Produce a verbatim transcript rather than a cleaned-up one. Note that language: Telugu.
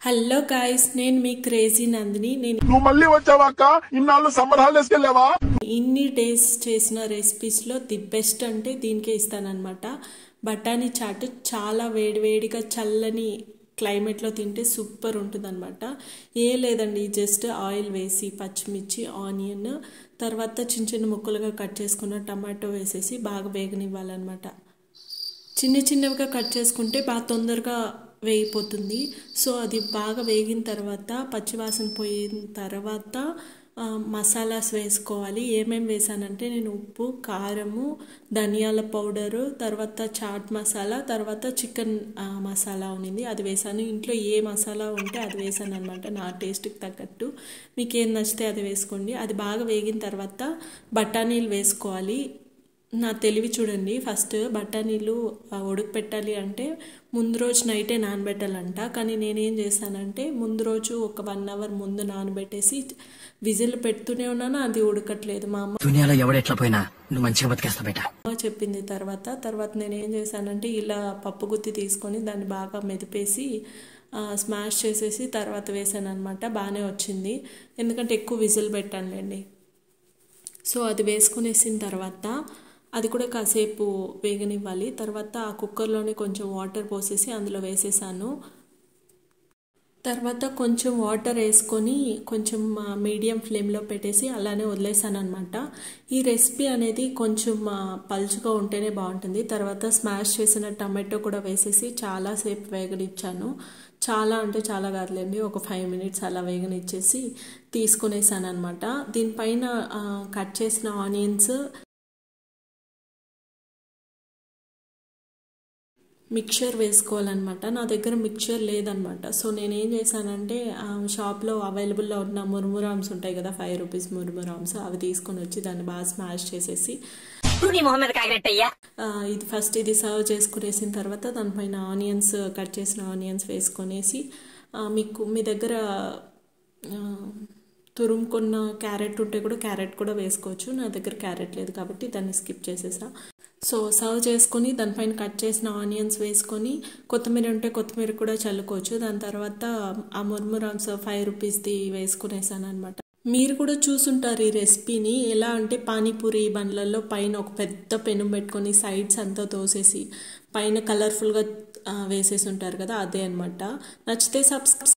హలో గైస్, నేను మీ క్రేజీ నందిని. నేను నువ్వు మళ్ళీ వచ్చావాక? ఇన్నాళ్ళు సమ్మర్ హాలిడేస్కి వెళ్ళావా? ఇన్ని డేస్ చేసిన రెసిపీస్లో ది బెస్ట్ అంటే దీనికే ఇస్తానన్నమాట. బఠానీ చాట్ చాలా వేడివేడిగా చల్లని క్లైమేట్లో తింటే సూపర్ ఉంటుందన్నమాట. ఏ లేదండి, జస్ట్ ఆయిల్ వేసి పచ్చిమిర్చి, ఆనియన్, తర్వాత చిన్న చిన్న ముక్కలుగా కట్ చేసుకున్న టమాటో వేసేసి బాగా వేగనివ్వాలన్నమాట. చిన్న చిన్నవిగా కట్ చేసుకుంటే బాగా తొందరగా వేగిపోతుంది. సో అది బాగా వేగిన తర్వాత పచ్చివాసన పోయిన తర్వాత మసాలాస్ వేసుకోవాలి. ఏమేమి వేసానంటే నేను ఉప్పు, కారము, ధనియాల పౌడరు, తర్వాత చాట్ మసాలా, తర్వాత చికెన్ మసాలా ఉన్నింది అది వేసాను. ఇంట్లో ఏ మసాలా ఉంటే అది వేసాను అనమాట, నా టేస్ట్కి తగ్గట్టు. మీకు ఏం నచ్చితే అది వేసుకోండి. అది బాగా వేగిన తర్వాత బఠానీలు వేసుకోవాలి. నా తెలివి చూడండి, ఫస్ట్ బఠానీలు ఉడకపెట్టాలి అంటే ముందు రోజు నైటే నానబెట్టాలంట. కానీ నేనేం చేశానంటే ముందు రోజు ఒక వన్ అవర్ ముందు నానబెట్టేసి విజిల్ పెడుతూనే ఉన్నాను, అది ఉడకట్లేదు. మా అమ్మ దునియాలో ఎవడెట్లా పోయినా నువ్వు మంచిగా బతికేస్తా బేట చెప్పింది. తర్వాత తర్వాత నేనేం చేశానంటే ఇలా పప్పు గుత్తి తీసుకొని దాన్ని బాగా మెదిపేసి స్మాష్ చేసేసి తర్వాత వేసాను అనమాట. బాగానే వచ్చింది, ఎందుకంటే ఎక్కువ విజిల్ పెట్టానులేండి. సో అది వేసుకునేసిన తర్వాత అది కూడా కాసేపు వేగనివ్వాలి. తర్వాత ఆ కుక్కర్లోనే కొంచెం వాటర్ పోసేసి అందులో వేసేసాను. తర్వాత కొంచెం వాటర్ వేసుకొని కొంచెం మీడియం ఫ్లేమ్లో పెట్టేసి అలానే వదిలేసాను అనమాట. ఈ రెసిపీ అనేది కొంచెం పలుచుగా ఉంటేనే బాగుంటుంది. తర్వాత స్మాష్ చేసిన టమాటో కూడా వేసేసి చాలాసేపు వేగనిచ్చాను. చాలా అంటే చాలా కాదులేండి, ఒక ఫైవ్ మినిట్స్ అలా వేగనిచ్చేసి తీసుకునేసాను అనమాట. దీనిపైన కట్ చేసిన ఆనియన్స్, మిక్చర్ వేసుకోవాలన్నమాట. నా దగ్గర మిక్చర్ లేదనమాట. సో నేనేం చేశానంటే షాప్లో అవైలబుల్లో ఉన్న మురుమురామ్స్ ఉంటాయి కదా, ఫైవ్ రూపీస్ మురుమురామ్స్, అవి తీసుకొని వచ్చి దాన్ని బాగా స్మాష్ చేసేసి ఇది ఫస్ట్ ఇది సర్వ్ చేసుకునేసిన తర్వాత దానిపైన ఆనియన్స్, కట్ చేసిన ఆనియన్స్ వేసుకొనేసి, మీకు మీ దగ్గర తురుముకున్న క్యారెట్ ఉంటే కూడా క్యారెట్ కూడా వేసుకోవచ్చు. నా దగ్గర క్యారెట్ లేదు కాబట్టి దాన్ని స్కిప్ చేసేసా. సో సర్వ్ చేసుకొని దానిపైన కట్ చేసిన ఆనియన్స్ వేసుకొని కొత్తిమీర ఉంటే కొత్తిమీర కూడా చల్లుకోవచ్చు. దాని తర్వాత ఆ ముర్మురామ్స్ ఫైవ్ రూపీస్ది వేసుకునేసాను అనమాట. మీరు కూడా చూసుంటారు ఈ రెసిపీని. ఎలా అంటే పానీపూరి బండ్లలో పైన ఒక పెద్ద పెనం పెట్టుకొని సైడ్స్ అంతా తోసేసి పైన కలర్ఫుల్గా వేసేసి ఉంటారు కదా, అదే అనమాట. నచ్చితే సబ్స్క్రైబ్